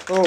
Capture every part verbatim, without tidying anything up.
Oh.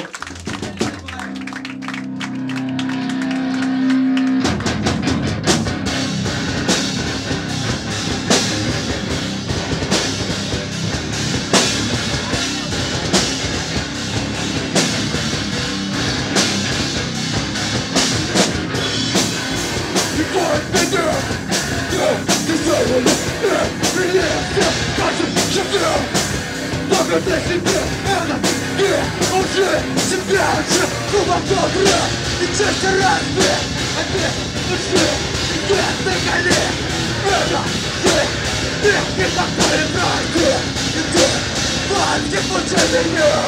Только для себя это ты уже себя же глубоко враг и часто разбит. Опять души тебе на коле. Это ты, ты не такой враги. И ты платье пути меня.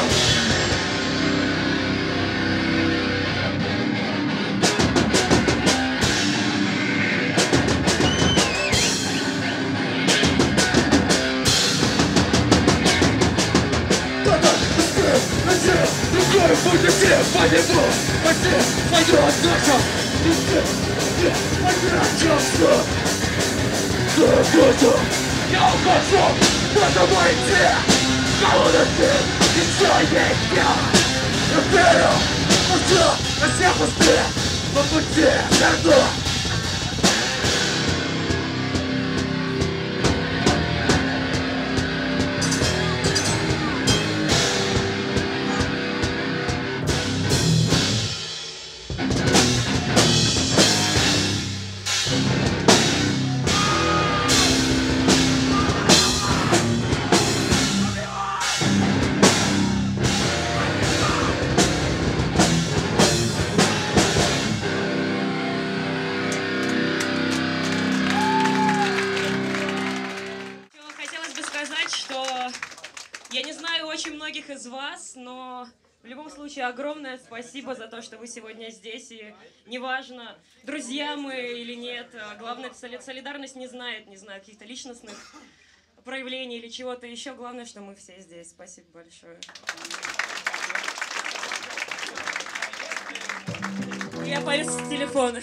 Другой будет всех поведу, потерь свою отдачу. И ты, ты потрачался. Забуду, я ухожу, буду выйти. Кого-то ты, еще есть я. Я верю, но все, на все пусты. По пути верну. Я не знаю очень многих из вас, но в любом случае огромное спасибо за то, что вы сегодня здесь. И неважно, друзья мы или нет, главное, солидарность не знает, не знаю, каких-то личностных проявлений или чего-то еще. Главное, что мы все здесь. Спасибо большое. Я пою с телефона.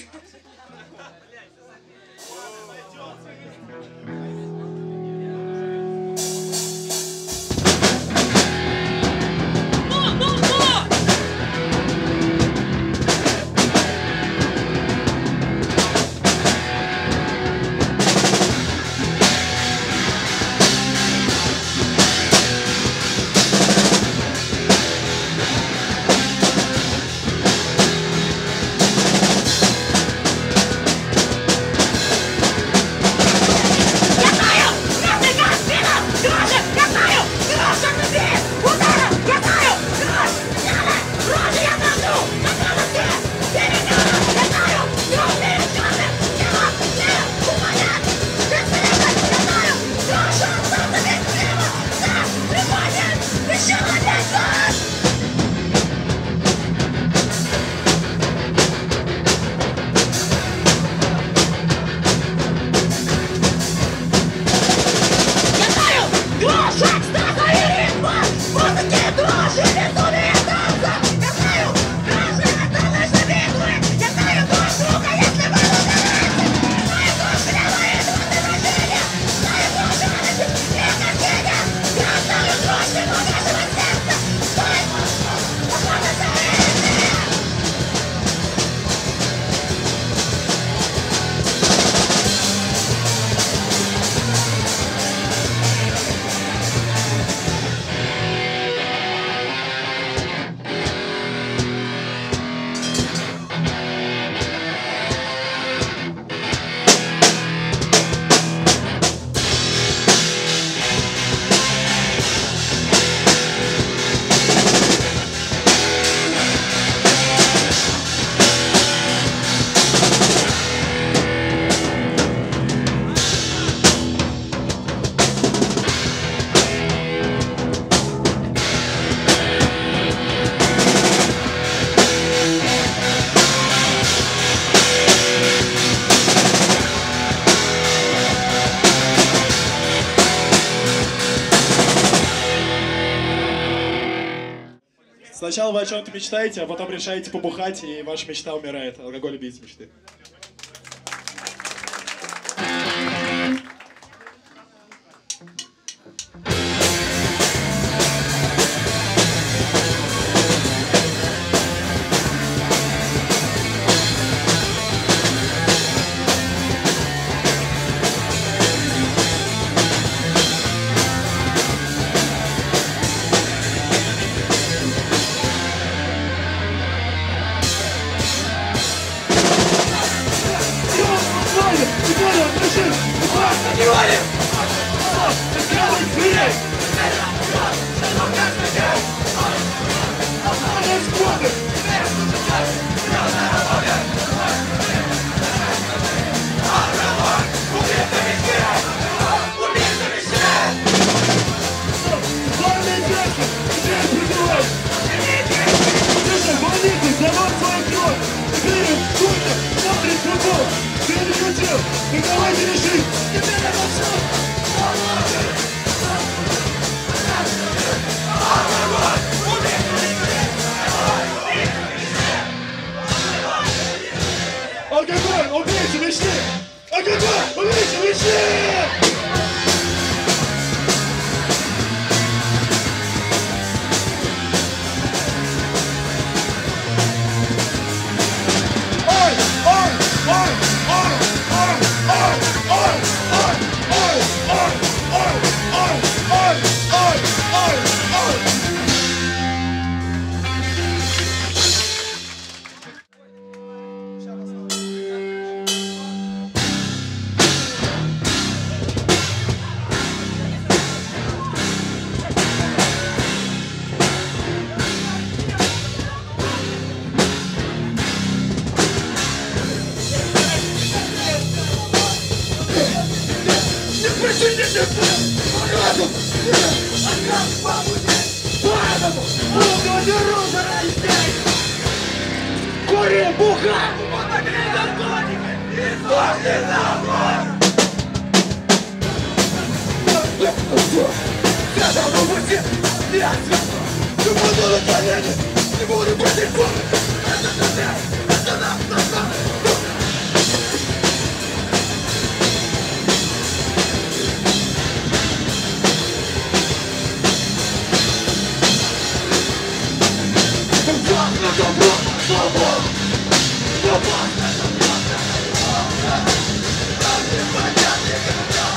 Сначала вы о чем-то мечтаете, а потом решаете побухать, и ваша мечта умирает. Алкоголь убийца мечты. Буду дерутся здесь. Кури, бухай, помогли наркотики и сложный набор. Я давно в пути, я связан. Не буду на колени, не буду быть телефоном. Это на меня, это нам назад. Добро, добро, свобода. Свобода, свобода. Там не понятно никогда.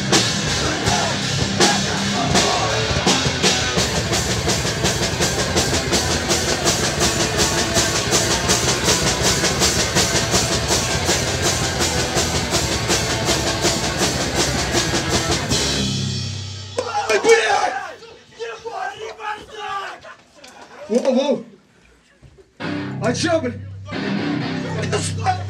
Ой, блядь! Не бардак! Воу-воу! А чё, блядь?